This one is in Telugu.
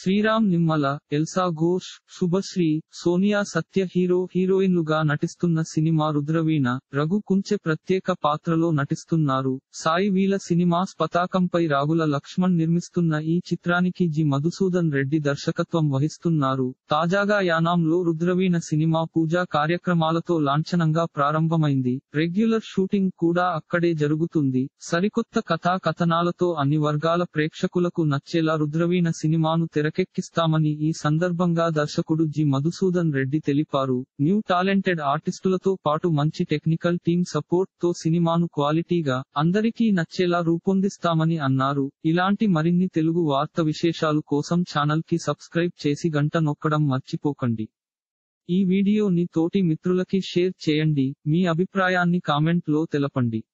శ్రీరామ్ నిమ్మల, ఎల్సా ఘోష్, శుభశ్రీ, సోనియా సత్య హీరోయిన్లుగా నటిస్తున్న సినిమా రుద్రవీణ. రఘు కుంచె ప్రత్యేక పాత్రలో నటిస్తున్నారు. సాయి వీల సినిమాస్ పతాకంపై రాగుల లక్ష్మణ్ నిర్మిస్తున్న ఈ చిత్రానికి జి మధుసూదన్ రెడ్డి దర్శకత్వం వహిస్తున్నారు. తాజాగా యానాంలో రుద్రవీణ సినిమా పూజా కార్యక్రమాలతో లాంఛనంగా ప్రారంభమైంది. రెగ్యులర్ షూటింగ్ కూడా అక్కడే జరుగుతుంది. సరికొత్త కథా కథనాలతో అన్ని వర్గాల ప్రేక్షకులకు నచ్చేలా రుద్రవీణ సినిమాను తెరకెక్కిస్తామని ఈ సందర్భంగా దర్శకుడు జి మధుసూదన్ రెడ్డి తెలిపారు. న్యూ టాలెంటెడ్ ఆర్టిస్టులతో పాటు మంచి టెక్నికల్ టీమ్ సపోర్ట్ తో సినిమాను క్వాలిటీగా, అందరికీ నచ్చేలా రూపొందిస్తామని అన్నారు. ఇలాంటి మరిన్ని తెలుగు వార్త విశేషాలు కోసం ఛానల్ కి సబ్స్క్రైబ్ చేసి గంట నొక్కడం మర్చిపోకండి. ఈ వీడియోని తోటి మిత్రులకి షేర్ చేయండి. మీ అభిప్రాయాన్ని కామెంట్ లో తెలపండి.